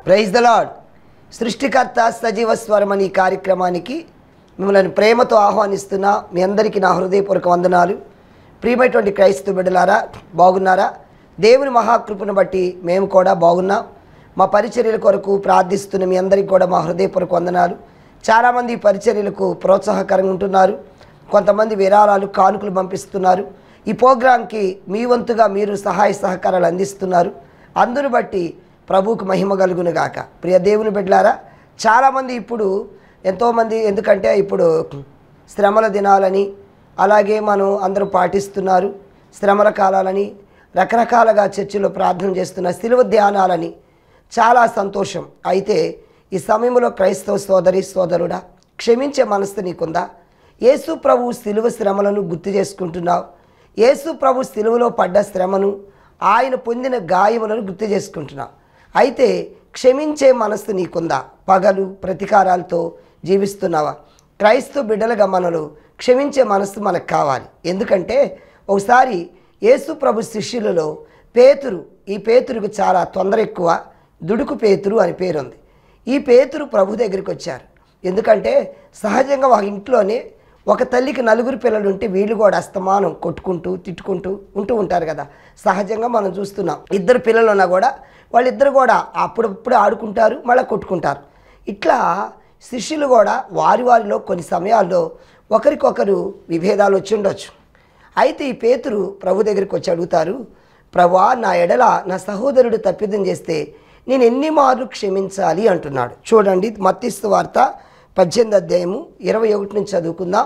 Praise the lord. సృష్టికర్త సజీవ స్వరం అనే కార్యక్రమానికి మిమ్మల్ని ప్రేమతో ఆహ్వానిస్తున్నా. మీ అందరికీ నా హృదయపూర్వక వందనాలు. ప్రియమైనటువంటి క్రైస్తవ బిడ్డలారా, బాగున్నారా? దేవుని మహాకృపను బట్టి మేము కూడా బాగున్నాం. మా పరిచర్యల కొరకు ప్రార్థిస్తున్న మీ అందరికీ కూడా మా హృదయపూర్వక వందనాలు. చాలామంది పరిచర్యలకు ప్రోత్సాహకరంగా ఉంటున్నారు. కొంతమంది విరాళాలు, కానుకలు పంపిస్తున్నారు. ఈ ప్రోగ్రాంకి మీ వంతుగా మీరు సహాయ సహకారాలు అందిస్తున్నారు. అందును బట్టి ప్రభువుకు మహిమ కలుగును గాక. ప్రియ దేవుని బిడ్డలారా, చాలామంది ఇప్పుడు ఎంతోమంది, ఎందుకంటే ఇప్పుడు శ్రమల దినాలని అలాగే మనం అందరూ పాటిస్తున్నారు. శ్రమల కాలాలని రకరకాలుగా చర్చిలో ప్రార్థన చేస్తున్న శిలువ ధ్యానాలని చాలా సంతోషం. అయితే ఈ సమయంలో క్రైస్తవ సోదరి సోదరుడా, క్షమించే మనస్సు నీకుందా? యేసు ప్రభు శిలువ శ్రమలను గుర్తు చేసుకుంటున్నావు. యేసు ప్రభు శిలువలో పడ్డ శ్రమను, ఆయన పొందిన గాయములను గుర్తు చేసుకుంటున్నావు. అయితే క్షమించే మనస్సు నీకుందా? పగలు ప్రతీకారాలతో జీవిస్తున్నావా? క్రైస్తవ బిడ్డలుగా మనలో క్షమించే మనస్సు మనకు కావాలి. ఎందుకంటే ఒకసారి యేసు ప్రభు శిష్యులలో పేతురు, ఈ పేతురుకు చాలా తొందర ఎక్కువ, దుడుకు పేతురు అని పేరుంది. ఈ పేతురు ప్రభు దగ్గరికి వచ్చారు. ఎందుకంటే సహజంగా ఒక ఇంట్లోనే ఒక తల్లికి నలుగురు పిల్లలు ఉంటే వీళ్ళు కూడా అస్తమానం కొట్టుకుంటూ తిట్టుకుంటూ ఉంటూ ఉంటారు కదా. సహజంగా మనం చూస్తున్నాం. ఇద్దరు పిల్లలు ఉన్నా కూడా వాళ్ళిద్దరు కూడా అప్పుడప్పుడు ఆడుకుంటారు, మళ్ళీ కొట్టుకుంటారు. ఇట్లా శిష్యులు కూడా వారిలో కొన్ని సమయాల్లో ఒకరికొకరు విభేదాలు వచ్చి ఉండొచ్చు. అయితే ఈ పేతురు ప్రభు దగ్గరికి వచ్చి అడుగుతారు, ప్రభువా, నా ఎడల నా సహోదరుడు తప్పిదం చేస్తే నేను ఎన్ని మార్లు క్షమించాలి అంటున్నాడు. చూడండి, మత్తయి వార్త 18వ అధ్యాయము 21 నుంచి చదువుకుందాం.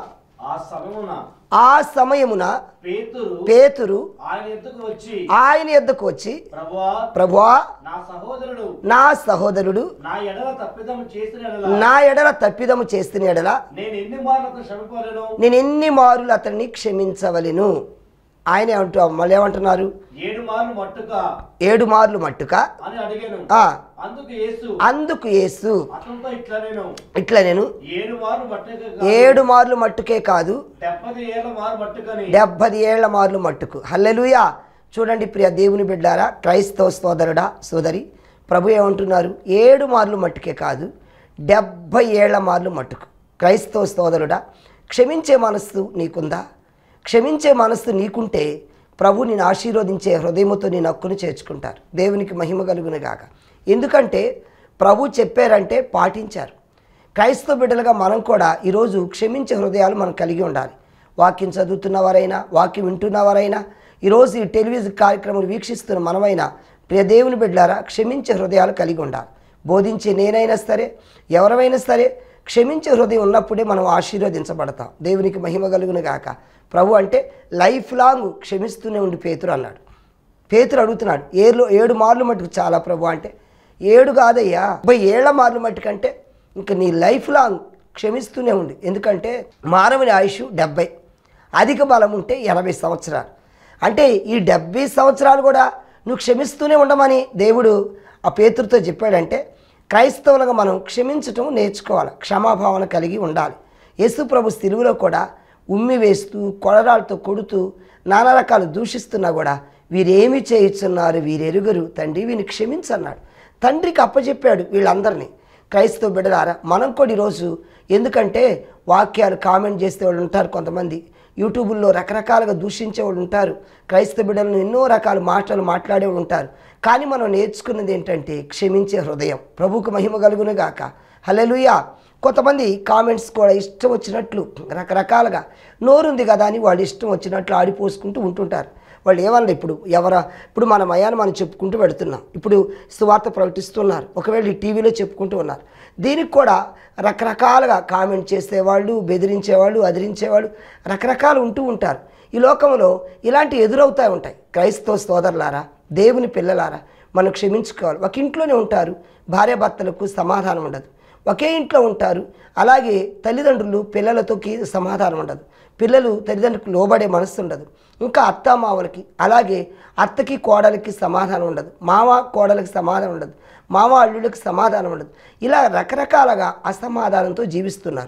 ఆ సమయమున పేతురు ఆయన యొద్దకు వచ్చి, ప్రభువా, నా సహోదరుడు నా ఎడల తప్పిదము చేసిన ఎడల నేను ఎన్ని మారులు అతన్ని క్షమించవలెను. ఆయన మళ్ళీ ఏమంటున్నారు? 7 మార్లు మట్టుక. అందుకు యేసు ఇట్లా నేను 7 మార్లు మట్టుకే కాదు, 70 ఏళ్ల మార్లు మట్టుకు. హల్లెలూయా. చూడండి ప్రియ దేవుని బిడ్డారా, క్రైస్తవ సోదరుడా సోదరి, ప్రభు ఏమంటున్నారు? 7 మార్లు మట్టుకే కాదు, 70 ఏళ్ల మార్లు మట్టుకు. క్రైస్తవ సోదరుడా, క్షమించే మనస్సు నీకుందా? క్షమించే మనస్సు నీకుంటే ప్రభు నేను ఆశీర్వదించే హృదయముతో నేను హక్కును చేర్చుకుంటారు. దేవునికి మహిమ కలుగును గాక. ఎందుకంటే ప్రభు చెప్పారంటే పాటించారు. క్రైస్తవ బిడ్డలుగా మనం కూడా ఈరోజు క్షమించే హృదయాలు మనం కలిగి ఉండాలి. వాక్యం చదువుతున్నవారైనా, వాక్యం వింటున్నవారైనా, ఈరోజు ఈ టెలివిజన్ కార్యక్రమాలు వీక్షిస్తున్న మనమైనా, ప్రియ దేవుని బిడ్డలారా, క్షమించే హృదయాలు కలిగి ఉండాలి. బోధించే నేనైనా సరే, ఎవరైనా సరే, క్షమించే హృదయం ఉన్నప్పుడే మనం ఆశీర్వదించబడతాం. దేవునికి మహిమ కలుగును గాక. ప్రభు అంటే లైఫ్ లాంగ్ క్షమిస్తూనే ఉండి పేతురు అన్నాడు. పేతురు అడుగుతున్నాడు, 7 మార్లు మట్టుకు చాలా ప్రభు అంటే, 7 కాదయ్యా, 70 ఏళ్ల మార్లు మట్టుకంటే ఇంకా నీ లైఫ్ లాంగ్ క్షమిస్తూనే ఉండి. ఎందుకంటే మానవుని ఆయుష్ 70, అధిక బలం ఉంటే 80 సంవత్సరాలు. అంటే ఈ 70 సంవత్సరాలు కూడా నువ్వు క్షమిస్తూనే ఉండమని దేవుడు ఆ పేతురుతో చెప్పాడంటే, క్రైస్తవులుగా మనం క్షమించటం నేర్చుకోవాలి, క్షమాభావన కలిగి ఉండాలి. యేసు ప్రభు శిలువలో కూడా ఉమ్మి వేస్తూ, కొడరాలతో కొడుతూ, నానా రకాలు దూషిస్తున్నా కూడా వీరేమి చేయుచున్నారు, వీరెరుగరు తండ్రి, వీని క్షమించన్నాడు. తండ్రికి అప్పచెప్పాడు వీళ్ళందరినీ. క్రైస్తవ బిడ్డలారా, మనం కూడా ఈరోజు, ఎందుకంటే వాక్యాలు కామెంట్ చేసే వాళ్ళు ఉంటారు, కొంతమంది యూట్యూబుల్లో రకరకాలుగా దూషించే వాళ్ళు ఉంటారు, క్రైస్తవ బిడ్డలను ఎన్నో రకాల మాటలు మాట్లాడే వాళ్ళు ఉంటారు. కానీ మనం నేర్చుకున్నది ఏంటంటే క్షమించే హృదయం. ప్రభువుకు మహిమ కలుగును గాక. హల్లెలూయా. కొంతమంది కామెంట్స్ కూడా ఇష్టం వచ్చినట్లు రకరకాలుగా, నోరుంది కదా అని వాళ్ళు ఇష్టం వచ్చినట్లు ఆడిపోసుకుంటూ ఉంటుంటారు. వాళ్ళు ఏమన్నా ఇప్పుడు మన మయాన్ని మనం చెప్పుకుంటూ పెడుతున్నాం, ఇప్పుడు సువార్త ప్రకటిస్తున్నారు, ఒకవేళ ఈ టీవీలో చెప్పుకుంటూ ఉన్నారు. దీనికి కూడా రకరకాలుగా కామెంట్ చేసేవాళ్ళు, బెదిరించేవాళ్ళు, అదిరించేవాళ్ళు రకరకాలు ఉంటూ ఉంటారు. ఈ లోకంలో ఇలాంటి ఎదురవుతూ ఉంటాయి. క్రైస్తవ సోదరులారా, దేవుని పిల్లలారా, మనం క్షమించుకోవాలి. ఒక ఇంట్లోనే ఉంటారు, భార్యాభర్తలకు సమాధానం ఉండదు. ఒకే ఇంట్లో ఉంటారు, అలాగే తల్లిదండ్రులు పిల్లలతోకి సమాధానం ఉండదు, పిల్లలు తల్లిదండ్రులకు లోబడే మనస్సు ఉండదు, ఇంకా అత్తామామలకి, అలాగే అత్తకి కోడలికి సమాధానం ఉండదు, మామ కోడలికి సమాధానం ఉండదు, మామ అల్లుడికి సమాధానం ఉండదు. ఇలా రకరకాలుగా అసమాధానంతో జీవిస్తున్నారు.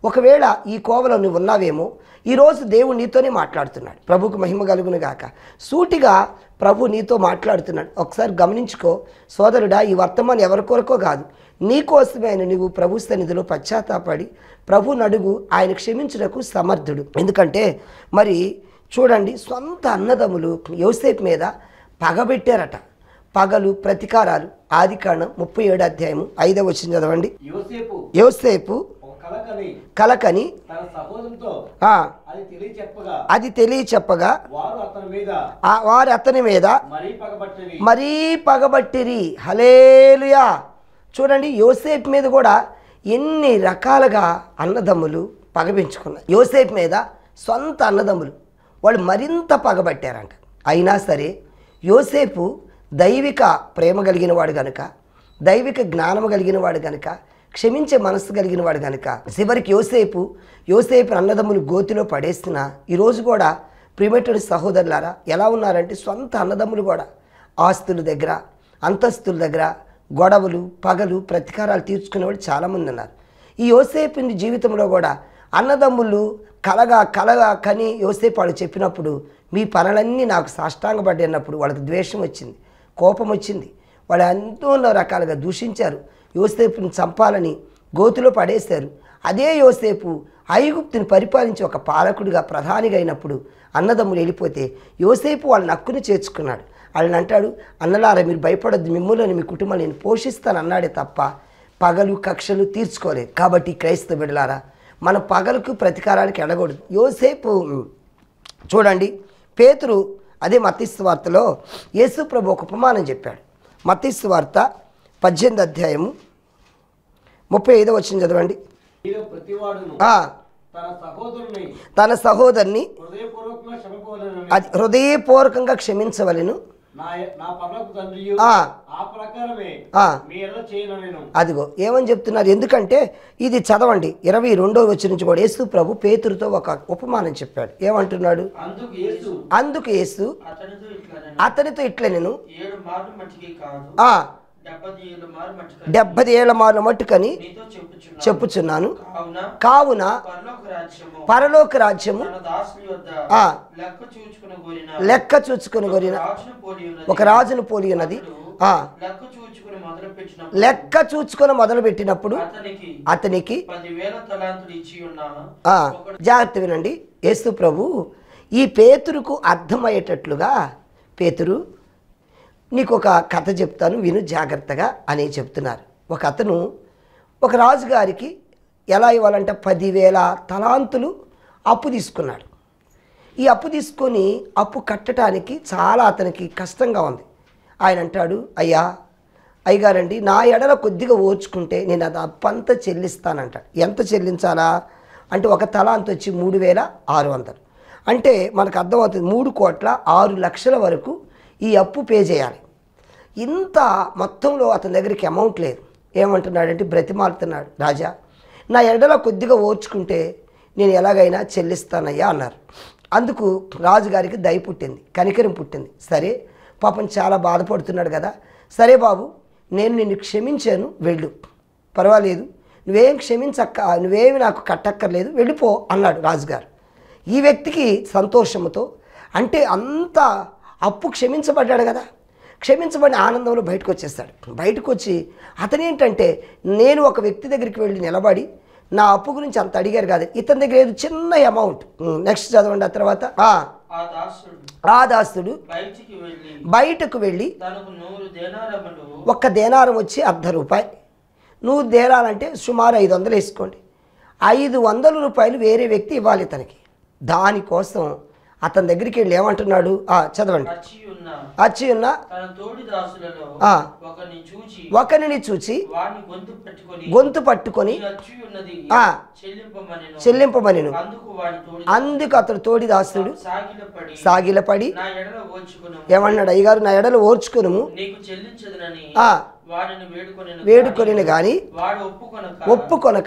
ఒకవేళ ఈ కోవలో నువ్వు ఉన్నావేమో ఈరోజు దేవుడు నీతోనే మాట్లాడుతున్నాడు. ప్రభువుకు మహిమ కలుగును గాక. సూటిగా ప్రభు నీతో మాట్లాడుతున్నాడు. ఒకసారి గమనించుకో సోదరుడా, ఈ వర్తమానం ఎవరి కొరకో కాదు, నీ కోసమే ఆయన నువ్వు ప్రభు సన్నిధిలో పశ్చాత్తాపడి ప్రభు నడుగు, ఆయన క్షమించుటకు సమర్థుడు. ఎందుకంటే మరి చూడండి, సొంత అన్నదమ్ములు యోసేపు మీద పగబెట్టారట. పగలు ప్రతీకారాలు. ఆదికాండం 37 అధ్యాయము 5వ వచనం చదవండి. యోసేపు కలకని అది తెలియచెప్పగా వారు అతని మీద మరీ పగబట్టిరి. హల్లెలూయా. చూడండి, యోసేపు మీద కూడా ఎన్ని రకాలుగా అన్నదమ్ములు పగబెంచుకున్నారు. యోసేపు మీద సొంత అన్నదమ్ములు వాళ్ళు మరింత పగబట్టారంట. అయినా సరే యోసేపు దైవిక ప్రేమ కలిగిన వాడు కనుక, దైవిక జ్ఞానం కలిగిన వాడు కనుక, క్షమించే మనస్సు కలిగిన వాడు కనుక చివరికి యోసేపు అన్నదమ్ములు గోతిలో పడేస్తున్నా ఈరోజు కూడా ప్రియమైన సహోదరులారా ఎలా ఉన్నారంటే, సొంత అన్నదమ్ములు కూడా ఆస్తుల దగ్గర, అంతస్తుల దగ్గర గొడవలు, పగలు, ప్రతీకారాలు తీర్చుకునేవాళ్ళు చాలామంది ఉన్నారు. ఈ యోసేపు జీవితంలో కూడా అన్నదమ్ములు కలగా కని యోసేపు వాళ్ళు చెప్పినప్పుడు మీ పనులన్నీ నాకు సాష్టాంగపడి అన్నప్పుడు వాళ్ళకి ద్వేషం వచ్చింది, కోపం వచ్చింది. వాళ్ళు ఎంతో రకాలుగా దూషించారు. యోసేపుని చంపాలని గోతిలో పడేశారు. అదే యోసేపు ఐగుప్తుని పరిపాలించి ఒక పాలకుడిగా, ప్రధానిగా అయినప్పుడు అన్నదమ్ములు వెళ్ళిపోతే యోసేపు వాళ్ళని హక్కుని చేర్చుకున్నాడు. వాళ్ళని అంటాడు, అన్నలారా మీరు భయపడొద్దు, మిమ్మల్ని మీ కుటుంబాన్ని నేను పోషిస్తాను అన్నాడే తప్ప పగలు కక్షలు తీర్చుకోలేదు. కాబట్టి క్రైస్తవ బిడ్డలారా, మన పగలకు ప్రతీకారానికి ఎడకూడదు. యోసేపు చూడండి, పేతురు అదే మత్తయి సువార్తలో యేసు ప్రభు ఒక ఉపమానం చెప్పాడు. మత్తయి సువార్త 18 అధ్యాయము 35వ వచనం చదవండి. తన సహోదరుని అది హృదయపూర్వకంగా క్షమించవలెను. అదిగో ఏమని చెప్తున్నారు. ఎందుకంటే ఇది చదవండి 22వ వచనం నుంచి కూడా యేసు ప్రభు పేతురుతో ఒక ఉపమానం చెప్పాడు. ఏమంటున్నాడు? అందుకు యేసు అతనితో ఇట్లా నేను 70 ఏళ్ల మారు మట్టుకని చెప్పుచున్నాను. కావున పరలోక రాజ్యము లెక్క చూచుకుని కోరిన ఒక రాజును పోలి ఉన్నది. లెక్క చూచుకొని మొదలు పెట్టినప్పుడు అతనికి జాగ్రత్త వినండి. యేసు ప్రభు ఈ పేతురుకు అర్థమయ్యేటట్లుగా, పేతురు నీకు ఒక కథ చెప్తాను విను జాగ్రత్తగా అని చెప్తున్నారు. ఒక అతను ఒక రాజుగారికి ఎలా ఇవ్వాలంటే 10,000 తలాంతులు అప్పు తీసుకున్నాడు. ఈ అప్పు తీసుకొని అప్పు కట్టడానికి చాలా అతనికి కష్టంగా ఉంది. ఆయన అంటాడు, అయ్యగారండి నా ఎడల కొద్దిగా ఓర్చుకుంటే నేను అది అప్పంతా చెల్లిస్తానంటాడు. ఎంత చెల్లించాలా అంటే ఒక తలాంతు వచ్చి 3,600. అంటే మనకు అర్థమవుతుంది 3,06,00,000 వరకు ఈ అప్పు పే చేయాలి. ఇంత మొత్తంలో అతని దగ్గరికి అమౌంట్ లేదు. ఏమంటున్నాడంటే బ్రతిమాలుతున్నాడు, రాజా నా ఎడల కొద్దిగా ఓర్చుకుంటే నేను ఎలాగైనా చెల్లిస్తానయ్యా అన్నారు. అందుకు రాజుగారికి దయ పుట్టింది, కనికరం పుట్టింది. సరే పాపం చాలా బాధపడుతున్నాడు కదా, సరే బాబు నేను నిన్ను క్షమించాను, వెళ్ళు, పర్వాలేదు, నువ్వేమి నాకు కట్టక్కర్లేదు, వెళ్ళిపో అన్నాడు రాజుగారు. ఈ వ్యక్తికి సంతోషంతో, అంటే అంత అప్పు క్షమించబడ్డాడు కదా, క్షమించబడిన ఆనందంలో బయటకు వచ్చేస్తాడు. బయటకు వచ్చి అతనేంటంటే, నేను ఒక వ్యక్తి దగ్గరికి వెళ్ళి నిలబడి నా అప్పు గురించి అంత అడిగారు కాదు, ఇతని దగ్గర ఏదో చిన్న అమౌంట్. నెక్స్ట్ చదవండి. ఆ తర్వాత ఆ దాసుడు బయటకు వెళ్ళి ఒక్క దేనారం వచ్చి 1/2 రూపాయి, 100 దేనాలంటే సుమారు 500 వేసుకోండి, 500 రూపాయలు వేరే వ్యక్తి ఇవ్వాలి తనకి. దానికోసం అతని దగ్గరికి వెళ్ళి ఏమంటున్నాడు, చదవండి. అచ్చి ఉన్న ఒకరిని చూచి గొంతు పట్టుకొని చెల్లింపమనెను. అందుకు అతడు తోడి దాసుడు సాగిలపడి ఏమన్నాడు, అయ్యగారు నా ఎడలు ఓర్చుకును వేడుకొనిను గాని ఒప్పుకొనక.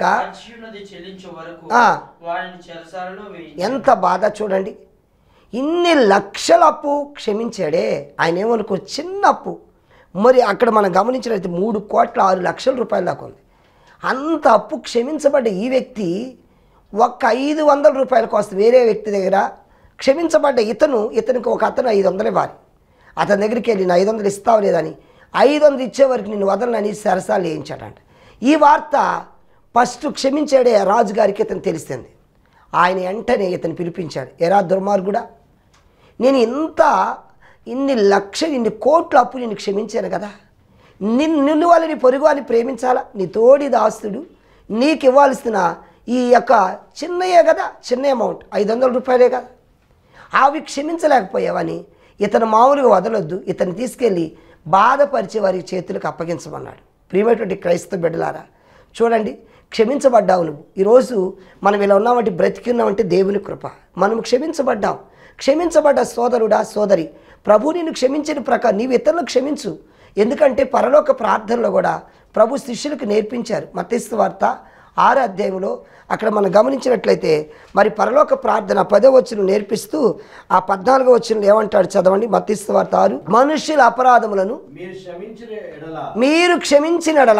ఎంత బాధ చూడండి. ఇన్ని లక్షల అప్పు క్షమించాడే ఆయన. ఏమనుకో చిన్న అప్పు, మరి అక్కడ మనం గమనించినట్లయితే 3,06,00,000 రూపాయల దాకా ఉంది. అంత అప్పు క్షమించబడ్డ ఈ వ్యక్తి ఒక్క 500 రూపాయల కోసం వేరే వ్యక్తి దగ్గర క్షమించబడ్డ ఇతనికి ఒక అతను 500 ఇవ్వాలి. అతని దగ్గరికి వెళ్ళి 500 ఇస్తావు లేదని 500 ఇచ్చే వరకు నిన్ను వదలనని సరసాలు వేయించాడంట. ఈ వార్త ఫస్ట్ క్షమించాడే రాజుగారికి ఇతను తెలిసింది. ఆయన వెంటనే ఇతను పిలిపించాడు. ఎరా దుర్మార్గుడా, నేను ఇన్ని కోట్ల అప్పు నిన్ను క్షమించాను కదా, నిన్ను వాళ్ళని పొరుగు వాళ్ళని ప్రేమించాలా? నీ తోడి దాస్తుడు నీకు ఇవ్వాల్సిన ఈ యొక్క చిన్నయే కదా, చిన్న అమౌంట్ 500 రూపాయలే కదా, అవి క్షమించలేకపోయావని ఇతను మామూలుగా వదలొద్దు, ఇతను తీసుకెళ్ళి బాధపరిచే వారి చేతులకు అప్పగించమన్నాడు. ప్రియమైనటువంటి క్రైస్తవ బిడ్డలారా, చూడండి, క్షమించబడ్డావు నువ్వు. ఈరోజు మనం ఇలా ఉన్నామంటే, బ్రతికున్నామంటే దేవుని కృప. మనం క్షమించబడ్డాం. క్షమించబడ్డ సోదరుడా, సోదరి, ప్రభు నిన్ను క్షమించిన ప్రకారం నీవు ఇతరులకు క్షమించు. ఎందుకంటే పరలోక ప్రార్థనలో కూడా ప్రభు శిష్యులకు నేర్పించారు. మత్తయి వార్త 6వ అధ్యాయంలో అక్కడ మనం గమనించినట్లయితే మరి పరలోక ప్రార్థన 10వ వచనం నేర్పిస్తూ ఆ 14వ వచనం ఏమంటాడు చదవండి. మత్తయి వార్త 6, మనుష్యుల అపరాధములను మీరు క్షమించిన ఎడల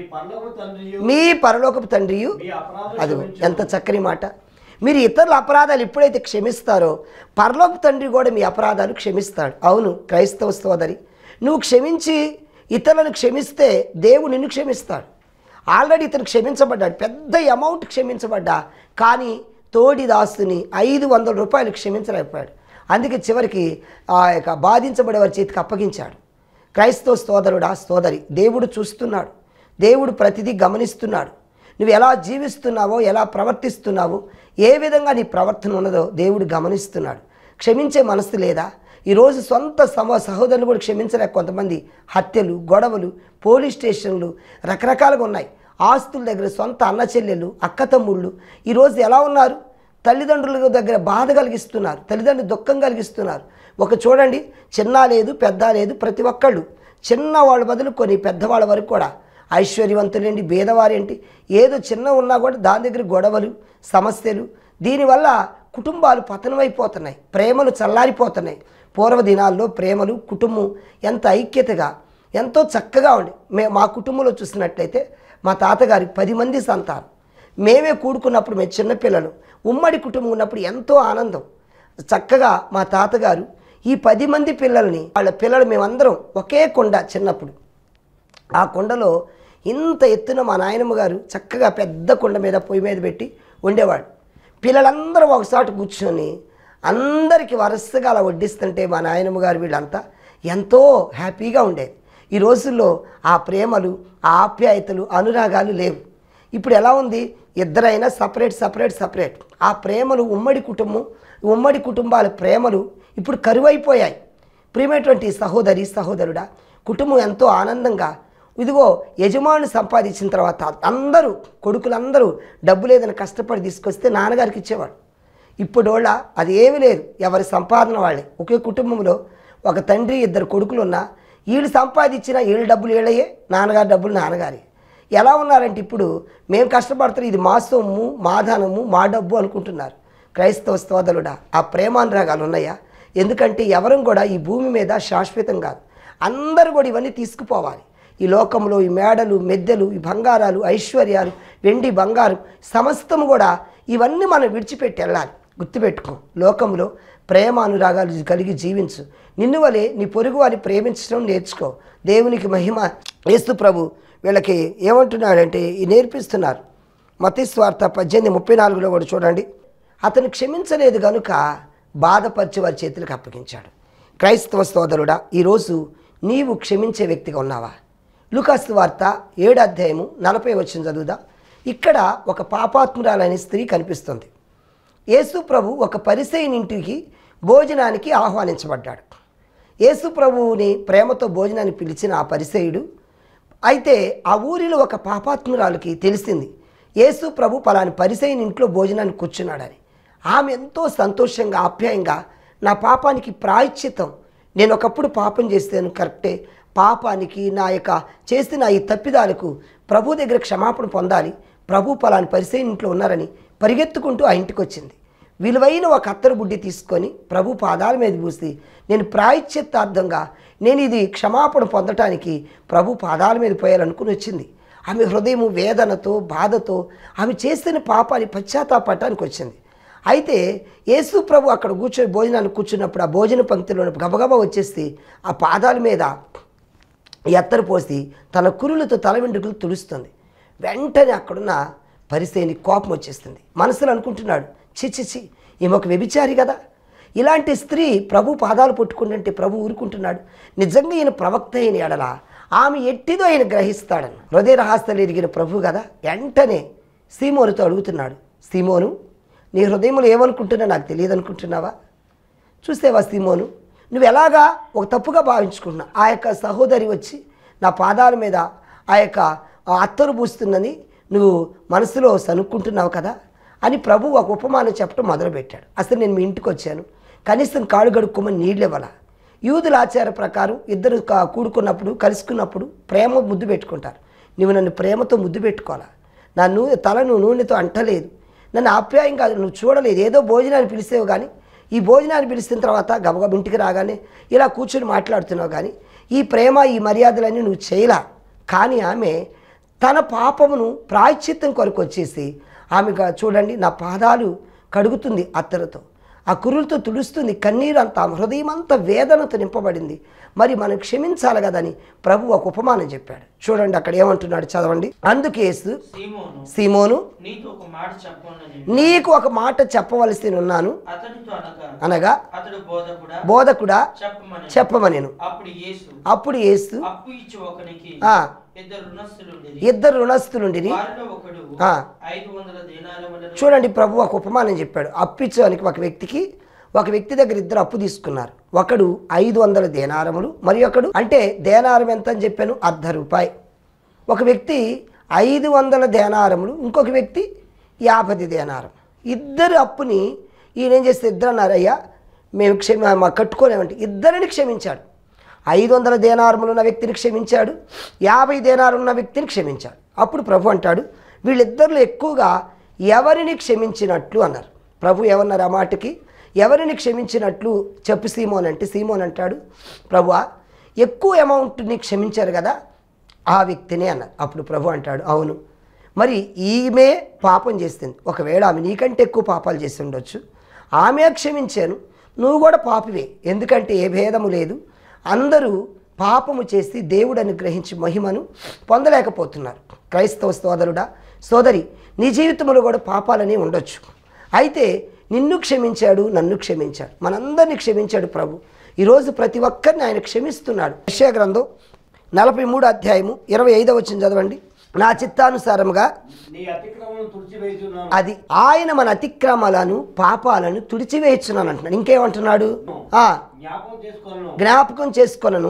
మీ పరలోకపు తండ్రియు. అది ఎంత చక్కని మాట. మీరు ఇతరుల అపరాధాలు ఎప్పుడైతే క్షమిస్తారో పరలోకపు తండ్రి కూడా మీ అపరాధాలు క్షమిస్తాడు. అవును క్రైస్తవ సోదరి, నువ్వు క్షమించి ఇతరులను క్షమిస్తే దేవుడు నిన్ను క్షమిస్తాడు. ఆల్రెడీ ఇతను క్షమించబడ్డాడు, పెద్ద అమౌంట్ క్షమించబడ్డా, కానీ తోడి దాస్తుని 500 రూపాయలు క్షమించలేకపోయాడు. అందుకే చివరికి ఆ యొక్క బాధించబడే వారి చేతికి అప్పగించాడు. క్రైస్తవ సోదరుడా, సోదరి, దేవుడు చూస్తున్నాడు. దేవుడు ప్రతిదీ గమనిస్తున్నాడు. నువ్వు ఎలా జీవిస్తున్నావో, ఎలా ప్రవర్తిస్తున్నావో, ఏ విధంగా నీ ప్రవర్తన ఉన్నదో దేవుడు గమనిస్తున్నాడు. క్షమించే మనసు లేదా? ఈరోజు సొంత సహోదరులు కూడా క్షమించలేక కొంతమంది హత్యలు, గొడవలు, పోలీస్ స్టేషన్లు రకరకాలుగా ఉన్నాయి. ఆస్తుల దగ్గర సొంత అన్న చెల్లెలు, అక్క తమ్ముళ్ళు ఈరోజు ఎలా ఉన్నారు? తల్లిదండ్రుల దగ్గర బాధ కలిగిస్తున్నారు, తల్లిదండ్రులు దుఃఖం కలిగిస్తున్నారు. ఒక చూడండి, చిన్న లేదు పెద్ద లేదు, ప్రతి ఒక్కళ్ళు చిన్నవాళ్ళ మొదలుకొని పెద్దవాళ్ళ వరకు కూడా ఐశ్వర్యవంతులేంటి, భేదవారేంటి, ఏదో చిన్న ఉన్నా కూడా దాని దగ్గర గొడవలు, సమస్యలు. దీనివల్ల కుటుంబాలు పతనమైపోతున్నాయి, ప్రేమలు చల్లారిపోతున్నాయి. పూర్వ దినాల్లో ప్రేమలు, కుటుంబం ఎంత ఐక్యతగా ఎంతో చక్కగా ఉండి, మా కుటుంబంలో చూసినట్లయితే మా తాతగారికి 10 మంది సంతానం. మేమే కూడుకున్నప్పుడు, మేము చిన్నపిల్లలు, ఉమ్మడి కుటుంబం ఉన్నప్పుడు ఎంతో ఆనందం. చక్కగా మా తాతగారు ఈ 10 మంది పిల్లల్ని, వాళ్ళ పిల్లలు మేమందరం ఒకే కొండ, చిన్నప్పుడు ఆ కొండలో ఇంత ఎత్తున మా నాయనమ్మ గారు చక్కగా పెద్ద కొండ మీద పొయ్యి మీద పెట్టి వండేవాడు. పిల్లలందరూ ఒకసారి కూర్చొని అందరికీ వరుసగా అలా వడ్డిస్తుంటే మా నాయనమ్మ గారు వీళ్ళంతా ఎంతో హ్యాపీగా ఉండేది. ఈ రోజుల్లో ఆ ప్రేమలు, ఆ ఆప్యాయతలు, అనురాగాలు లేవు. ఇప్పుడు ఎలా ఉంది? ఇద్దరైనా సపరేట్. ఆ ప్రేమలు, ఉమ్మడి కుటుంబాల ప్రేమలు ఇప్పుడు కరువైపోయాయి. ప్రియమైనటువంటి సహోదరి, సహోదరుడా, కుటుంబం ఎంతో ఆనందంగా, ఇదిగో యజమాని సంపాదించిన తర్వాత అందరూ కొడుకులందరూ డబ్బు లేదని కష్టపడి తీసుకొస్తే నాన్నగారికి ఇచ్చేవాడు. ఇప్పుడు వాళ్ళ అది ఏమీ లేదు, ఎవరి సంపాదన వాళ్ళే. ఒకే కుటుంబంలో ఒక తండ్రి, 2 కొడుకులు ఉన్నా వీళ్ళు సంపాదించిన వీళ్ళ డబ్బులు వీళ్ళయే, నాన్నగారి డబ్బులు నాన్నగారి. ఎలా ఉన్నారంటే ఇప్పుడు మేము కష్టపడుతున్నాం, ఇది మా సొమ్ము, మా ధనము, మా డబ్బు అనుకుంటున్నారు. క్రైస్తవ సోదరుడా, ఆ ప్రేమానురాగాలు ఉన్నాయా? ఎందుకంటే ఎవరం కూడా ఈ భూమి మీద శాశ్వతం కాదు. అందరూ కూడా ఇవన్నీ తీసుకుపోవాలి. ఈ లోకంలో ఈ మేడలు, మెద్దెలు, ఈ బంగారాలు, ఐశ్వర్యాలు, వెండి, బంగారం సమస్తము కూడా ఇవన్నీ మనం విడిచిపెట్టి వెళ్ళాలి. గుర్తుపెట్టుకో, లోకంలో ప్రేమ అనురాగాలు కలిగి జీవించు. నిన్ను వలె నీ పొరుగు వారిని ప్రేమించడం నేర్చుకో. దేవునికి మహిమ. యేసు ప్రభు వీళ్ళకి ఏమంటున్నాడంటే నేర్పిస్తున్నారు. మత్తయి వార్త 18:34లో కూడా చూడండి. అతను క్షమించలేదు కనుక బాధపరిచి వారి చేతులకు అప్పగించాడు. క్రైస్తవ సోదరుడా, ఈరోజు నీవు క్షమించే వ్యక్తిగా ఉన్నావా? లూకాసు వార్త 7వ అధ్యాయము 40వ వచనం చదువుదా. ఇక్కడ ఒక పాపాత్మురాలైన స్త్రీ కనిపిస్తుంది. యేసు ప్రభు ఒక పరిసయ్యుని ఇంటికి భోజనానికి ఆహ్వానించబడ్డాడు. యేసు ప్రభువుని ప్రేమతో భోజనానికి పిలిచిన ఆ పరిసయ్యుడు, అయితే ఆ ఊరిలో ఒక పాపాత్మురాలకి తెలిసింది యేసు ప్రభు పలాని పరిసయ్యుని ఇంట్లో భోజనానికి కూర్చున్నాడని. ఆమె ఎంతో సంతోషంగా, ఆప్యాయంగా, నా పాపానికి ప్రాయశ్చిత్తం, నేను ఒకప్పుడు పాపం చేస్తాను కరెక్టే, పాపానికి నా యొక్క చేసిన ఈ తప్పిదాలకు ప్రభు దగ్గర క్షమాపణ పొందాలి, ప్రభు పలాని పరిసయ్యుని ఇంట్లో ఉన్నారని పరిగెత్తుకుంటూ ఆ ఇంటికి వచ్చింది. విలువైన ఒక అత్తరు బుడ్డి తీసుకొని ప్రభు పాదాల మీద పూసి, నేను ప్రాయశ్చిత్తార్థంగా నేను ఇది క్షమాపణ పొందటానికి ప్రభు పాదాల మీద పోయాలనుకుని వచ్చింది. ఆమె హృదయం వేదనతో బాధతో ఆమె చేసిన పాపాన్ని పశ్చాత్తాపడటానికి వచ్చింది. అయితే యేసు ప్రభు అక్కడ కూర్చొని భోజనాన్ని కూర్చున్నప్పుడు ఆ భోజన పంక్తిలో గబగబా వచ్చేసి ఆ పాదాల మీద ఎత్తరు పోసి తన కురులతో తల వెంట్రుకలు తుడుస్తుంది. వెంటనే అక్కడున్న పరిసయ్యునికి కోపం వచ్చేస్తుంది. మనసులో అనుకుంటున్నాడు, చి ఈమె ఒక వ్యభిచారి కదా, ఇలాంటి స్త్రీ ప్రభు పాదాలు పట్టుకుంటుంటే ప్రభు ఊరుకుంటున్నాడు. నిజంగా ఈయన ప్రవక్త అయిన ఎడల ఆమె ఎట్టిదో ఆయన గ్రహిస్తాడని హృదయ రహస్యాలు ఎరిగిన ప్రభు కదా. వెంటనే సీమోనుతో అడుగుతున్నాడు, సీమోను, నీ హృదయంలో ఏమనుకుంటున్నా నాకు తెలియదు అనుకుంటున్నావా? చూసేవా సీమోను, నువ్వు ఎలాగా ఒక తప్పుగా భావించుకుంటున్నా ఆ యొక్క సహోదరి వచ్చి నా పాదాల మీద ఆ యొక్క అత్తరు పూస్తున్నది నువ్వు మనసులో సనుక్కుంటున్నావు కదా అని ప్రభు ఒక ఉపమానం చెప్పడం మొదలుపెట్టాడు. అసలు నేను మీ ఇంటికి వచ్చాను, కనీసం కాళ్ళు గడుక్కోమని నీళ్ళు ఇవ్వాల. యూదుల ఆచార ప్రకారం ఇద్దరు కూడుకున్నప్పుడు కలుసుకున్నప్పుడు ప్రేమ ముద్దు పెట్టుకుంటారు. నువ్వు నన్ను ప్రేమతో ముద్దు పెట్టుకోవాలా, నా తలను నూనెతో అంటలేదు, నన్ను ఆప్యాయంగా నువ్వు చూడలేదు, ఏదో భోజనాన్ని పిలిచేవు కానీ ఈ భోజనాన్ని పిలిచిన తర్వాత గబగబ ఇంటికి రాగానే ఇలా కూర్చొని మాట్లాడుతున్నావు కానీ ఈ ప్రేమ ఈ మర్యాదలన్నీ నువ్వు చేయలా. కానీ ఆమె తన పాపమును ప్రాయశ్చిత్తం కొరకు వచ్చేసి ఆమెగా చూడండి నా పాదాలు కడుగుతుంది అత్తరుతో, ఆ కురులతో తుడుస్తుంది, కన్నీరు అంతా హృదయం అంతా వేదనతో నింపబడింది. మరి మనం క్షమించాలి కదని ప్రభు ఒక ఉపమానం చెప్పాడు. చూడండి అక్కడ ఏమంటున్నాడు, చదవండి. అందుకు యేసు, సీమోను నీకు ఒక మాట చెప్పవలసి ఉన్నాను అనగా బోధకుడా చెప్పమనెను. అప్పుడు యేసు ఇద్దరు రుణస్థులుండిరి. చూడండి ప్రభు ఒక ఉపమానం చెప్పాడు. అప్పిచ్చానికి ఒక వ్యక్తి దగ్గర ఇద్దరు అప్పు తీసుకున్నారు. ఒకడు 500 దేనారములు, మరి ఒకడు అంటే దేనారం ఎంత అని చెప్పాను, ₹1/2. ఒక వ్యక్తి 500 దేనారములు, ఇంకొక వ్యక్తి 50 దేనారం. ఇద్దరు అప్పుని ఈయన ఏం చేస్తే ఇద్దరు అన్నారు, అయ్యా మేము కట్టుకోలేమంటే ఇద్దరిని క్షమించాడు. 500 దేనారములు ఉన్న వ్యక్తిని క్షమించాడు, 50 దేనారం ఉన్న వ్యక్తిని క్షమించాడు. అప్పుడు ప్రభు అంటాడు, వీళ్ళిద్దరిలో ఎక్కువగా ఎవరిని క్షమించినట్లు అన్నారు. ప్రభు ఏమన్నారు ఆ మాటకి, ఎవరిని క్షమించినట్లు చెప్పు సీమోన్ అంటే, సీమోన్ అంటాడు, ప్రభువా ఎక్కువ అమౌంట్ని క్షమించారు కదా ఆ వ్యక్తినే అన్నారు. అప్పుడు ప్రభు అంటాడు, అవును, మరి ఈమె పాపం చేస్తుంది, ఒకవేళ ఆమె నీకంటే ఎక్కువ పాపాలు చేసి ఉండొచ్చు, ఆమె క్షమించాను, నువ్వు కూడా పాపివే, ఎందుకంటే ఏ భేదము లేదు, అందరూ పాపము చేసి దేవుడు అనుగ్రహించి మహిమను పొందలేకపోతున్నారు. క్రైస్తవ సోదరుడా సోదరి, నీ జీవితంలో కూడా పాపాలని ఉండొచ్చు, అయితే నిన్ను క్షమించాడు, నన్ను క్షమించాడు, మనందరినీ క్షమించాడు ప్రభు. ఈరోజు ప్రతి ఒక్కరిని ఆయన క్షమిస్తున్నాడు. యెషయా గ్రంథం 43వ అధ్యాయము 25వ వచనం చదవండి. నా చిత్తానుసారముగా అది ఆయన మన అతిక్రమాలను పాపాలను తుడిచివేయుచున్నాను అంటున్నాడు. ఇంకేమంటున్నాడు, జ్ఞాపకం చేసుకొనను.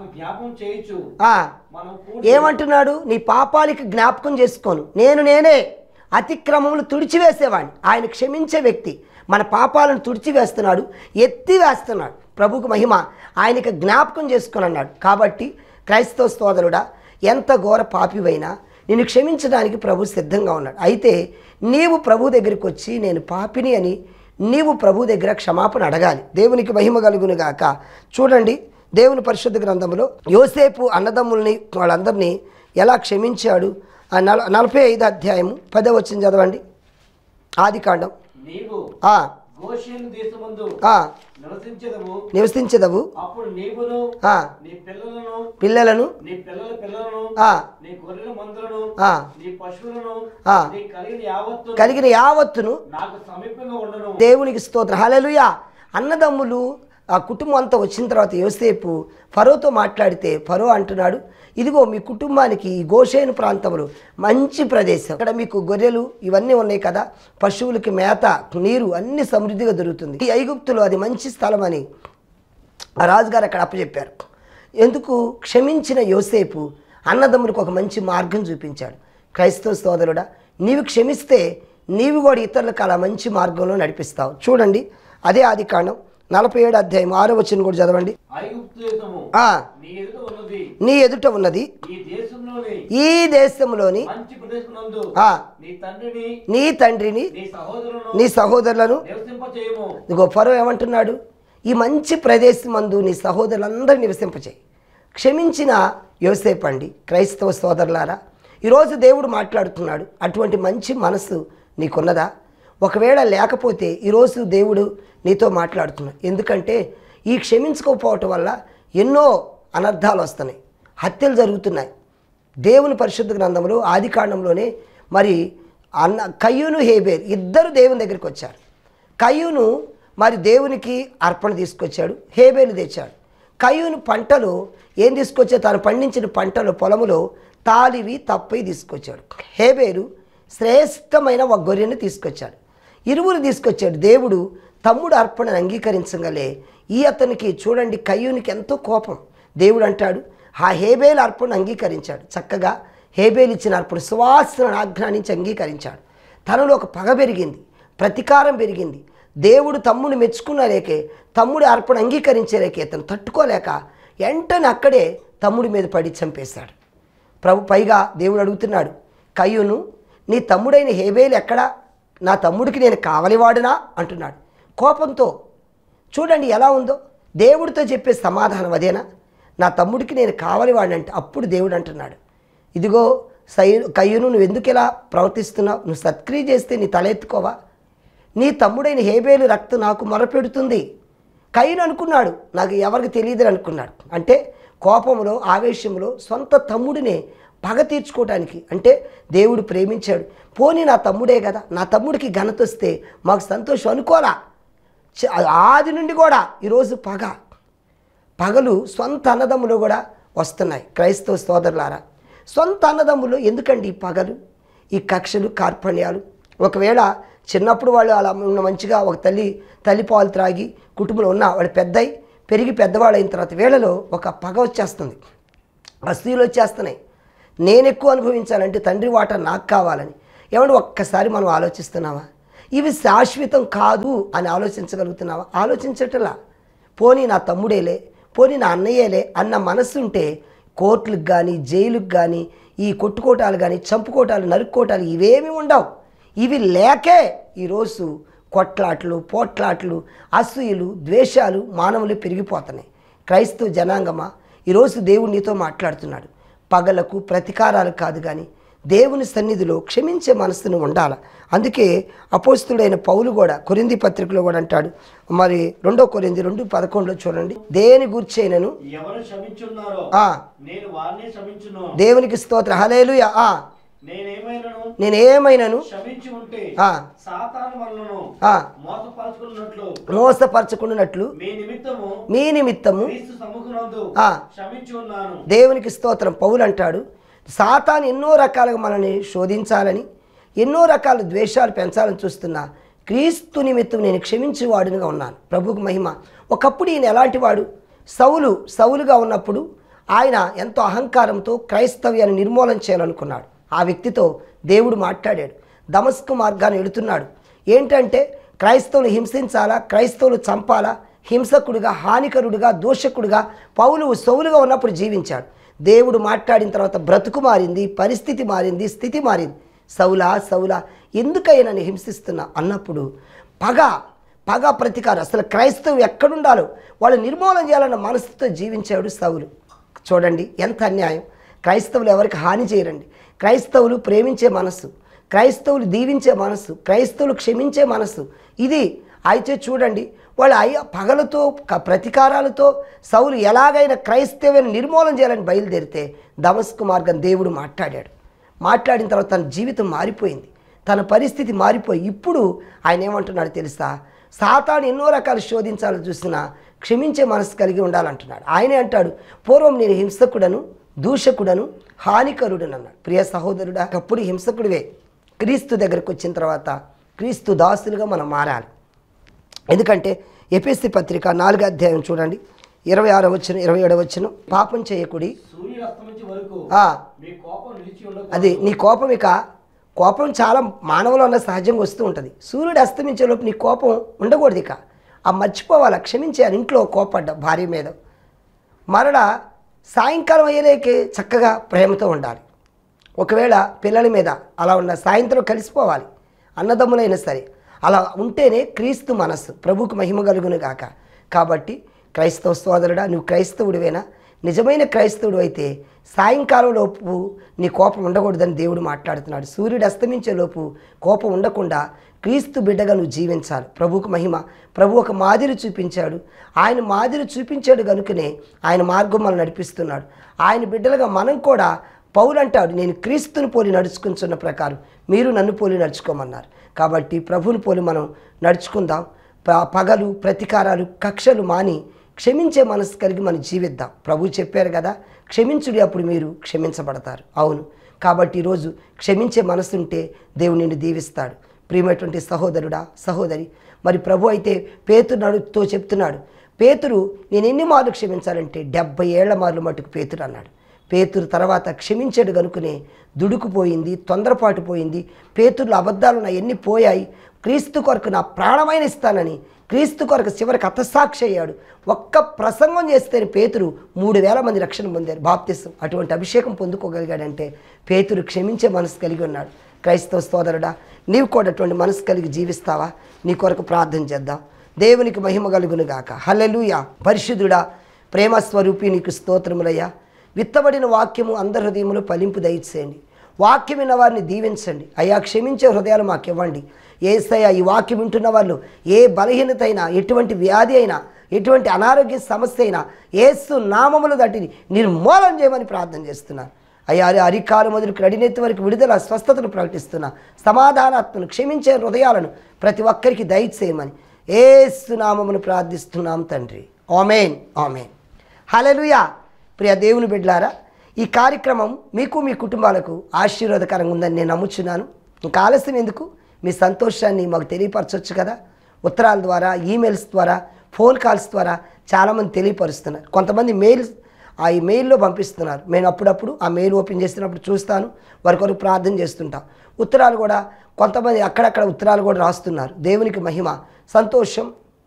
ఏమంటున్నాడు, నీ పాపాలకి జ్ఞాపకం చేసుకోను, నేనే అతిక్రమములు తుడిచివేసేవాడిని. ఆయన క్షమించే వ్యక్తి, మన పాపాలను తుడిచివేస్తున్నాడు, ఎత్తివేస్తున్నాడు. ప్రభుకు మహిమ. ఆయనకి జ్ఞాపకం చేసుకొని అన్నాడు. కాబట్టి క్రైస్తవ సోదరుడా, ఎంత ఘోర పాపివైనా నిన్ను క్షమించడానికి ప్రభు సిద్ధంగా ఉన్నాడు. అయితే నీవు ప్రభు దగ్గరికి వచ్చి నేను పాపిని అని నీవు ప్రభు దగ్గర క్షమాపణ అడగాలి. దేవునికి మహిమ కలుగును గాక. చూడండి దేవుని పరిశుద్ధ గ్రంథంలో యోసేపు అన్నదమ్ముల్ని వాళ్ళందరినీ ఎలా క్షమించాడు. 45వ అధ్యాయము 10వ వచనం చదవండి. ఆదికాండం. నివసించదవు, పిల్లలను కలిగిన యావత్తును దేవునికి స్తోత్రం. హల్లెలూయా. అన్నదమ్ములు ఆ కుటుంబం అంతా వచ్చిన తర్వాత యోసేపు ఫరోతో మాట్లాడితే ఫరో అంటున్నాడు, ఇదిగో మీ కుటుంబానికి ఈ గోషేను ప్రాంతంలో మంచి ప్రదేశం, అక్కడ మీకు గొర్రెలు ఇవన్నీ ఉన్నాయి కదా, పశువులకి మేత నీరు అన్ని సమృద్ధిగా దొరుకుతుంది, ఈ ఐగుప్తులో అది మంచి స్థలం అని ఆ రాజుగారు అక్కడ అప్పచెప్పారు. ఎందుకు? క్షమించిన యోసేపు అన్నదమ్ములకు ఒక మంచి మార్గం చూపించాడు. క్రైస్తవ సోదరుడా, నీవు క్షమిస్తే నీవు కూడా ఇతరులకు అలా మంచి మార్గంలో నడిపిస్తావు. చూడండి అదే ఆదికాండం 47వ అధ్యాయం 6వ వచనం కూడా చదవండి. నీ ఎదుట ఉన్నది ఈ దేశంలోని నీ తండ్రిని నీ సహోదరులను. ఇదిగో ఫరో ఏమంటున్నాడు, ఈ మంచి ప్రదేశం మందు నీ సహోదరులందరూ నివసింపచేయి. క్షమించిన యోసేపు అండి. క్రైస్తవ సోదరులారా, ఈరోజు దేవుడు మాట్లాడుతున్నాడు. అటువంటి మంచి మనసు నీకున్నదా? ఒకవేళ లేకపోతే ఈరోజు దేవుడు నీతో మాట్లాడుతున్నాడు. ఎందుకంటే ఈ క్షమించుకోకపోవటం వల్ల ఎన్నో అనర్థాలు వస్తున్నాయి, హత్యలు జరుగుతున్నాయి. దేవుని పరిశుద్ధ గ్రంథంలో ఆదికాండంలోనే మరి కయ్యూను హేబేలు ఇద్దరు దేవుని దగ్గరికి వచ్చారు. కయ్యూను మరి దేవునికి అర్పణ తీసుకొచ్చాడు, హేబేలు తెచ్చాడు. కయ్యూను పంటలు ఏం తీసుకొచ్చాడు? తాను పండించిన పంటలు పొలములో తాలివి తప్పి తీసుకొచ్చాడు. హేబేలు శ్రేష్టమైన ఒక గొర్రెను తీసుకొచ్చాడు. ఇరువురు తీసుకొచ్చాడు. దేవుడు తమ్ముడు అర్పణను అంగీకరించగలే ఈ అతనికి చూడండి, కయ్యూనికి ఎంతో కోపం. దేవుడు అంటాడు ఆ హేబేలు అర్పణను అంగీకరించాడు. చక్కగా హేబేలు ఇచ్చిన అర్పణ సువాసన ఆజ్ఞానించి అంగీకరించాడు. తనలో ఒక పగ పెరిగింది, ప్రతీకారం పెరిగింది. దేవుడు తమ్ముడు మెచ్చుకున్నలేకే, తమ్ముడి అర్పణ అంగీకరించలేకే అతను తట్టుకోలేక వెంటనే అక్కడే తమ్ముడి మీద పడి చంపేశాడు. పైగా దేవుడు అడుగుతున్నాడు, కయ్యూను నీ తమ్ముడైన హేబేలు ఎక్కడా? నా తమ్ముడికి నేను కావలివాడునా అంటున్నాడు కోపంతో. చూడండి ఎలా ఉందో. దేవుడితో చెప్పే సమాధానం అదేనా? నా తమ్ముడికి నేను కావలివాడినంటే అప్పుడు దేవుడు అంటున్నాడు, ఇదిగో కయ్యూను నువ్వు ఎందుకు ఇలా ప్రవర్తిస్తున్నావు? నువ్వు సత్క్రియ చేస్తే నీ తల ఎత్తుకోవా? నీ తమ్ముడైన హేబేలు రక్తం నాకు మొరపెడుతుంది. కయ్యూను అనుకున్నాడు నాకు ఎవరికి తెలియదని అనుకున్నాడు. అంటే కోపంలో ఆవేశంలో సొంత తమ్ముడినే పగ తీర్చుకోవడానికి. అంటే దేవుడు ప్రేమించాడు. పోనీ నా తమ్ముడే కదా, నా తమ్ముడికి ఘనత వస్తే మాకు సంతోషం అనుకోరా. ఆది నుండి కూడా ఈరోజు పగలు సొంత అన్నదమ్ములు కూడా వస్తున్నాయి. క్రైస్తవ సోదరులారా, సొంత అన్నదమ్ములు ఎందుకండి ఈ పగలు, ఈ కక్షలు, కార్పణ్యాలు? ఒకవేళ చిన్నప్పుడు వాళ్ళు అలా మంచిగా ఒక తల్లి పాలు త్రాగి కుటుంబంలో ఉన్న వాళ్ళు పెరిగి పెద్దవాళ్ళు అయిన తర్వాత వేళలో ఒక పగ వచ్చేస్తుంది, అసూయలు వచ్చేస్తున్నాయి. నేను ఎక్కువ అనుభవించాలంటే తండ్రి వాటా నాకు కావాలని. ఏమంటే ఒక్కసారి మనం ఆలోచిస్తున్నావా? ఇవి శాశ్వతం కాదు అని ఆలోచించగలుగుతున్నావా? ఆలోచించటలా. పోనీ నా తమ్ముడేలే, పోనీ నా అన్నయ్యేలే అన్న మనస్సు ఉంటే కోర్టులకు కానీ జైలుకు కానీ ఈ కొట్టుకోటాలు కానీ చంపుకోటాలు నరుక్కోటాలు ఇవేమీ ఉండవు. ఇవి లేకే ఈరోజు కొట్లాట్లు, పోట్లాట్లు, అసూయలు, ద్వేషాలు మానవులు పెరిగిపోతున్నాయి. క్రైస్తవ జనాంగమా, ఈరోజు దేవుడు నీతో మాట్లాడుతున్నాడు. పగలకు ప్రతీకారాలు కాదు కానీ దేవుని సన్నిధిలో క్షమించే మనస్సును ఉండాలి. అందుకే అపోస్తుడైన పౌలు కూడా కొరింథీ పత్రికలో కూడా అంటాడు. మరి 2 కొరింథీ 2:11 చూడండి, దేని గూర్చైనను దేవునికి స్తోత్రం, హల్లెలూయా. నేనేమైనను మోసపరచుకున్నట్లు మీ నిమిత్తము దేవునికి స్తోత్రం. పౌలు అంటాడు సాతాను ఎన్నో రకాలుగా మనల్ని శోధించాలని, ఎన్నో రకాల ద్వేషాలు పెంచాలని చూస్తున్నా, క్రీస్తు నిమిత్తం నేను క్షమించేవాడునిగా ఉన్నాను. ప్రభువుకు మహిమ. ఒకప్పుడు ఈయన ఎలాంటి వాడు? సౌలుగా ఉన్నప్పుడు ఆయన ఎంతో అహంకారంతో క్రైస్తవ్యాన్ని నిర్మూలన చేయాలనుకున్నాడు. ఆ వ్యక్తితో దేవుడు మాట్లాడాడు. దమస్కు మార్గాన్ని వెళుతున్నాడు. ఏంటంటే క్రైస్తవులు హింసించాలా, క్రైస్తవులు చంపాలా, హింసకుడిగా, హానికరుడిగా, దూషకుడిగా సౌలుగా ఉన్నప్పుడు జీవించాడు. దేవుడు మాట్లాడిన తర్వాత బ్రతుకు మారింది, పరిస్థితి మారింది, స్థితి మారింది. సౌలా ఎందుకయ్యా నన్ను హింసిస్తున్నా అన్నప్పుడు పగ ప్రతీకారం. అసలు క్రైస్తవు ఎక్కడుండాలో వాళ్ళు నిర్మూలన చేయాలన్న మనసుతో జీవించాడు సౌలు. చూడండి ఎంత అన్యాయం. క్రైస్తవులు ఎవరికి హాని చేయరండి. క్రైస్తవులు ప్రేమించే మనస్సు, క్రైస్తవులు దీవించే మనస్సు, క్రైస్తవులు క్షమించే మనస్సు ఇది. అయితే చూడండి వాళ్ళు పగలతో ప్రతీకారాలతో సౌలు ఎలాగైనా క్రైస్తవ్యాన్ని నిర్మూలన చేయాలని బయలుదేరితే దమస్కు మార్గం దేవుడు మాట్లాడిన తర్వాత తన జీవితం మారిపోయింది, తన పరిస్థితి మారిపోయి ఇప్పుడు ఆయన ఏమంటున్నాడు తెలుసా? సాతాను ఎన్నో రకాలు శోధించాలని చూసినా క్షమించే మనసు కలిగి ఉండాలంటున్నాడు. ఆయనే అంటాడు, పూర్వం నేను హింసకుడను, దూషకుడను, హానికరుడను అన్నాడు. ప్రియ సహోదరుడా, అప్పుడు హింసకుడివే. క్రీస్తు దగ్గరకు వచ్చిన తర్వాత క్రీస్తు దాసులుగా మనం మారాలి. ఎందుకంటే ఎఫెసీ పత్రిక 4వ అధ్యాయం చూడండి, 26వ వచనం 27వ వచనం, పాపం చేయకుడి. అది నీ కోపం. కోపం చాలా మానవులో ఉన్న సహజంగా వస్తూ ఉంటుంది. సూర్యుడు అస్తమించేలోపు నీ కోపం ఉండకూడదు. మర్చిపోవాలి, క్షమించేయాలి. ఇంట్లో కోపడ్డ భార్య మీద మరలా సాయంకాలం అయ్యేలేకే చక్కగా ప్రేమతో ఉండాలి. ఒకవేళ పిల్లల మీద అలా ఉన్న సాయంత్రం కలిసిపోవాలి, అన్నదమ్ములైనా సరే. అలా ఉంటేనే క్రీస్తు మనస్సు. ప్రభువుకు మహిమ కలుగును గాక. కాబట్టి క్రైస్తవ సోదరుడా, నువ్వు క్రైస్తవుడివేనా? నిజమైన క్రైస్తవుడు అయితే సాయంకాలం లోపు నీ కోపం ఉండకూడదని దేవుడు మాట్లాడుతున్నాడు. సూర్యుడు అస్తమించే లోపు కోపం ఉండకుండా క్రీస్తు బిడ్డగా నువ్వు జీవించాలి. ప్రభువుకు మహిమ. ప్రభు ఒక మాదిరి చూపించాడు. ఆయన మాదిరి చూపించాడు కనుకనే ఆయన మార్గం మనం నడిపిస్తున్నాడు. ఆయన బిడ్డలుగా మనం కూడా పౌలు అంటాడు, నేను క్రీస్తుని పోలి నడుచుకుంటున్న ప్రకారం మీరు నన్ను పోలి నడుచుకోమన్నారు. కాబట్టి ప్రభువుని పోలి మనం నడుచుకుందాం. పగలు, ప్రతీకారాలు, కక్షలు మాని క్షమించే మనసు కలిగి మనం జీవిద్దాం. ప్రభు చెప్పారు కదా, క్షమించుడి అప్పుడు మీరు క్షమించబడతారు. అవును, కాబట్టి ఈరోజు క్షమించే మనసు ఉంటే దేవుడు నిన్ను దీవిస్తాడు. ప్రియమైనటువంటి సహోదరుడా, సహోదరి, మరి ప్రభు అయితే పేతురుతో చెప్తున్నాడు, పేతురు నేను ఎన్ని మార్లు క్షమించాలంటే 70 ఏళ్ల మార్లు మటుకు పేతురు అన్నాడు. పేతురు తర్వాత క్షమించాడు కనుకనే దుడుకుపోయింది, తొందరపాటు పోయింది, పేతురులో అబద్ధాలు నా ఎన్ని పోయాయి. క్రీస్తు కొరకు నా ప్రాణమైన ఇస్తానని క్రీస్తు కొరకు చివరికి హతసాక్షి అయ్యాడు. ఒక్క ప్రసంగం చేస్తే పేతురు 3000 మంది రక్షణ పొందారు, బాప్తిసం. అటువంటి అభిషేకం పొందుకోగలిగాడంటే పేతురు క్షమించే మనసు కలిగి ఉన్నాడు. క్రైస్తవ సోదరుడా, నీవు కూడా అటువంటి మనసు కలిగి జీవిస్తావా? నీ కొరకు ప్రార్థన చేద్దాం. దేవునికి మహిమ కలుగును గాక. హల్లెలూయా. పరిశుద్ధుడా, ప్రేమ స్వరూపి, నీకు స్తోత్రములయ్యా. విత్తబడిన వాక్యము అందరి హృదయములో ఫలింపు దయచేయండి. వాక్యం విన్న వారిని దీవించండి అయ్యా. క్షమించే హృదయాలు మాకు ఇవ్వండి యేసయ్యా. ఈ వాక్యం వింటున్న వాళ్ళు ఏ బలహీనత అయినా, ఎటువంటి వ్యాధి అయినా, ఎటువంటి అనారోగ్య సమస్య అయినా యేసు నామములు దాటిని నిర్మూలన చేయమని ప్రార్థన చేస్తున్నాను అయ్యా. అరికాలు మొదలుకు నడినెత్తి వరకు విడుదల, స్వస్థతను ప్రకటిస్తున్నా. సమాధానాత్మను, క్షమించే హృదయాలను ప్రతి ఒక్కరికి దయచేయమని యేసు నామమును ప్రార్థిస్తున్నాం తండ్రి. ఆమేన్, ఆమేన్. హల్లెలూయా. ప్రియ దేవుని బిడ్డలారా, ఈ కార్యక్రమం మీకు, మీ కుటుంబాలకు ఆశీర్వాదకరంగా ఉందని నేను నమ్ముచున్నాను. ఇంకా ఆలస్యం ఎందుకు? మీ సంతోషాన్ని మాకు తెలియపరచవచ్చు కదా. ఉత్తరాల ద్వారా, ఈమెయిల్స్ ద్వారా, ఫోన్ కాల్స్ ద్వారా చాలామంది తెలియపరుస్తున్నారు. కొంతమంది మెయిల్స్ ఈ మెయిల్లో పంపిస్తున్నారు. నేను అప్పుడప్పుడు ఆ మెయిల్ ఓపెన్ చేస్తున్నప్పుడు చూస్తాను, వారి కొరకు ప్రార్థన చేస్తుంటాం. ఉత్తరాలు కూడా కొంతమంది అక్కడక్కడ ఉత్తరాలు కూడా రాస్తున్నారు. దేవునికి మహిమ, సంతోషం.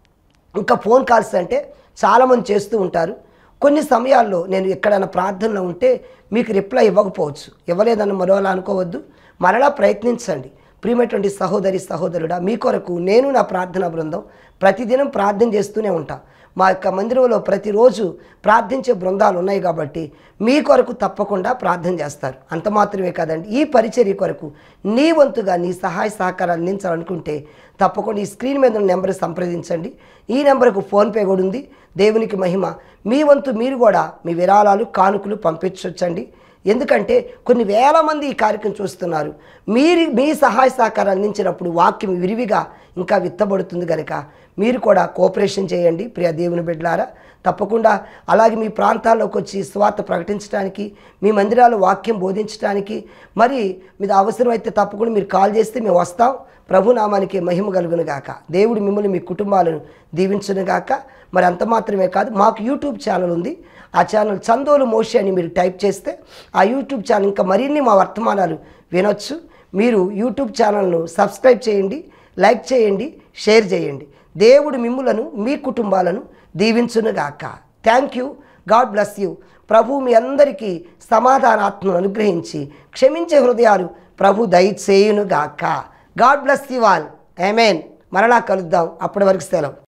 ఇంకా ఫోన్ కాల్స్ అంటే చాలామంది చేస్తూ ఉంటారు. కొన్ని సమయాల్లో నేను ఎక్కడైనా ప్రార్థనలో ఉంటే మీకు రిప్లై ఇవ్వకపోవచ్చు. ఇవ్వలేదని మరోలా అనుకోవద్దు, మరలా ప్రయత్నించండి. ప్రియమైనటువంటి సహోదరి, సహోదరుడా, మీ కొరకు నేను, నా ప్రార్థనా బృందం ప్రతిదినం ప్రార్థన చేస్తూనే ఉంటాం. మా యొక్క మందిరంలో ప్రతిరోజు ప్రార్థించే బృందాలు ఉన్నాయి కాబట్టి మీ కొరకు తప్పకుండా ప్రార్థన చేస్తారు. అంత మాత్రమే కాదండి, ఈ పరిచర్య కొరకు నీ వంతుగా నీ సహాయ సహకారాలు అందించాలనుకుంటే తప్పకుండా ఈ స్క్రీన్ మీద ఉన్న నెంబర్ సంప్రదించండి. ఈ నెంబర్కు ఫోన్పే కూడా ఉంది. దేవునికి మహిమ. మీ వంతు మీరు కూడా మీ విరాళాలు, కానుకలు పంపించవచ్చండి. ఎందుకంటే కొన్ని వేల మంది ఈ కార్యక్రమం చూస్తున్నారు. మీ సహాయ సహకారం అందించినప్పుడు వాక్యం విరివిగా ఇంకా విత్తబడుతుంది కనుక మీరు కూడా కోఆపరేషన్ చేయండి. ప్రియ దేవుని బిడ్డలారా, తప్పకుండా అలాగే మీ ప్రాంతాల్లోకి వచ్చి స్వార్థ ప్రకటించడానికి, మీ మందిరాలు వాక్యం బోధించడానికి, మరి మీద అవసరమైతే తప్పకుండా మీరు కాల్ చేస్తే మేము వస్తాం. ప్రభునామానికి మహిమ కలుగును గాక. దేవుడు మిమ్మల్ని, మీ కుటుంబాలను దీవించును గాక. మరి అంత మాత్రమే కాదు, మాకు యూట్యూబ్ ఛానల్ ఉంది. ఆ ఛానల్ చందోలు మోషి అని మీరు టైప్ చేస్తే ఆ యూట్యూబ్ ఛానల్ ఇంకా మరిన్ని మా వర్తమానాలు వినొచ్చు. మీరు యూట్యూబ్ ఛానల్ను సబ్స్క్రైబ్ చేయండి, లైక్ చేయండి, షేర్ చేయండి. దేవుడు మిమ్ములను, మీ కుటుంబాలను దీవించునుగాక. Thank you. God bless you. ప్రభు మీ అందరికీ సమాధానాత్మను అనుగ్రహించి క్షమించే హృదయాలు ప్రభు దయచేయునుగాక. God bless you all. Amen. మరలా కలుద్దాం. అప్పటి వరకు సెలవు.